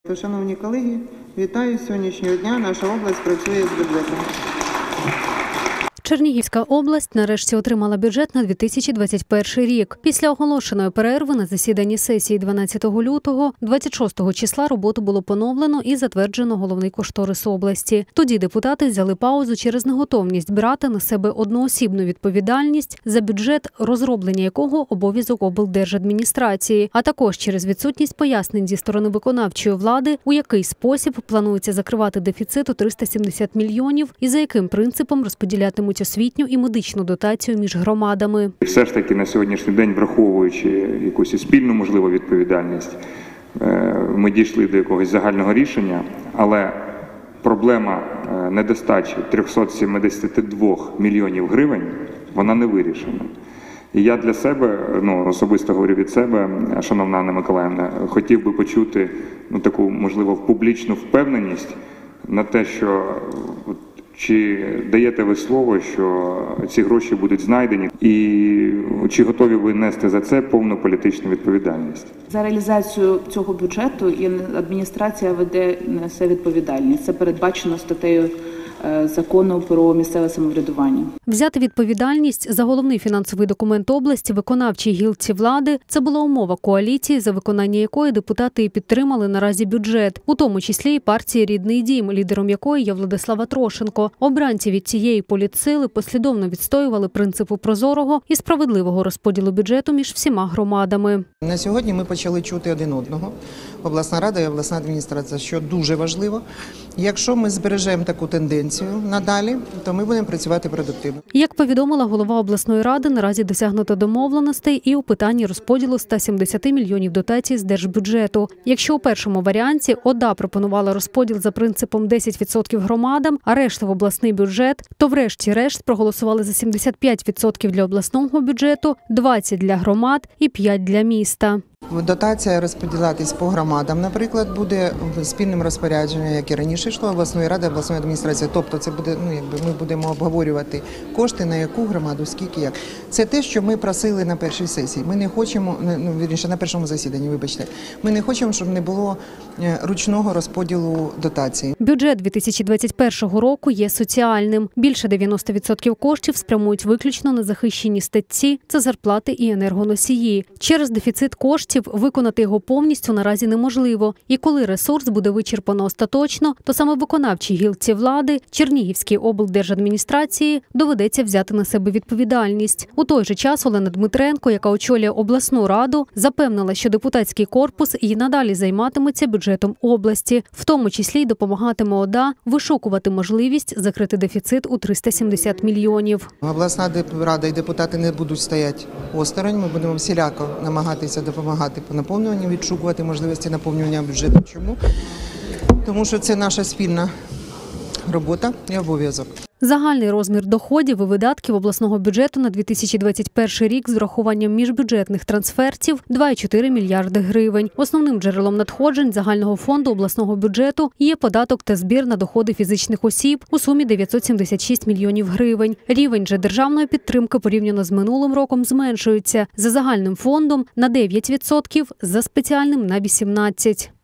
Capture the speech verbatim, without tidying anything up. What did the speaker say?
Шановні колеги, вітаю з сьогоднішнього дня. Наша область працює з бюджетом. Чернігівська область нарешті отримала бюджет на дві тисячі двадцять перший рік. Після оголошеної перерви на засіданні сесії дванадцятого лютого, двадцять шостого числа роботу було поновлено і затверджено головний кошторис області. Тоді депутати взяли паузу через неготовність брати на себе одноосібну відповідальність за бюджет, розроблення якого обов'язок облдержадміністрації, а також через відсутність пояснень зі сторони виконавчої влади, у який спосіб планується закривати дефіцит у триста сімдесят мільйонів і за яким принципом розподілятимуть освітню і медичну дотацію між громадами. Все ж таки на сьогоднішній день, враховуючи якусь спільну, можливо, відповідальність, ми дійшли до якогось загального рішення, але проблема недостачі триста сімдесят два мільйонів гривень, вона не вирішена. І я для себе, ну, особисто говорю від себе, шановна Анна Миколаївна, хотів би почути, ну, таку, можливо, публічну впевненість на те, що чи даєте ви слово, що ці гроші будуть знайдені, і чи готові ви нести за це повну політичну відповідальність? За реалізацію цього бюджету і адміністрація веде несе відповідальність. Це передбачено статтею Закону про місцеве самоврядування. Взяти відповідальність за головний фінансовий документ області виконавчій гілці влади – це була умова коаліції, за виконання якої депутати і підтримали наразі бюджет, у тому числі і партії «Рідний дім», лідером якої є Владислава Трошенко. Обранці від цієї політсили послідовно відстоювали принципу прозорого і справедливого розподілу бюджету між всіма громадами. На сьогодні ми почали чути один одного. Обласна рада і обласна адміністрація, що дуже важливо. Якщо ми збережемо таку тенденцію надалі, то ми будемо працювати продуктивно. Як повідомила голова обласної ради, наразі досягнуто домовленостей і у питанні розподілу ста сімдесяти мільйонів дотацій з держбюджету. Якщо у першому варіанті ОДА пропонувала розподіл за принципом десять відсотків громадам, а решта в обласний бюджет, то врешті-решт проголосували за сімдесят п'ять відсотків для обласного бюджету, двадцять відсотків для громад і п'ять відсотків для міста. Дотація розподілятись по громадам, наприклад, буде спільним розпорядженням, як і раніше йшло, обласної ради, обласної адміністрації. Тобто це буде, ну, якби ми будемо обговорювати кошти, на яку громаду, скільки, як. Це те, що ми просили на першій сесії. Ми не хочемо, ну, вірніше, на першому засіданні, вибачте, ми не хочемо, щоб не було ручного розподілу дотації. Бюджет дві тисячі двадцять першого року є соціальним. Більше дев'яноста відсотків коштів спрямують виключно на захищені статті – це зарплати і енергоносії. Через дефіцит коштів виконати його повністю наразі неможливо. І коли ресурс буде вичерпано остаточно, то саме виконавчій гілці влади, Чернігівській облдержадміністрації, доведеться взяти на себе відповідальність. У той же час Олена Дмитренко, яка очолює обласну раду, запевнила, що депутатський корпус і надалі займатиметься бюджетом області, в тому числі й допомагатиме ОДА вишукувати можливість закрити дефіцит у триста сімдесят мільйонів. Обласна рада і депутати не будуть стояти осторонь, ми будемо всіляко намагатися допомагати по наповнюванню, відшукувати можливості наповнювання бюджету. Чому? Тому що це наша спільна робота і обов'язок. Загальний розмір доходів і видатків обласного бюджету на дві тисячі двадцять перший рік з врахуванням міжбюджетних трансфертів – два цілих чотири мільярди гривень. Основним джерелом надходжень загального фонду обласного бюджету є податок та збір на доходи фізичних осіб у сумі дев'ятсот сімдесят шість мільйонів гривень. Рівень же державної підтримки порівняно з минулим роком зменшується. За загальним фондом – на дев'ять відсотків, за спеціальним – на вісімнадцять відсотків.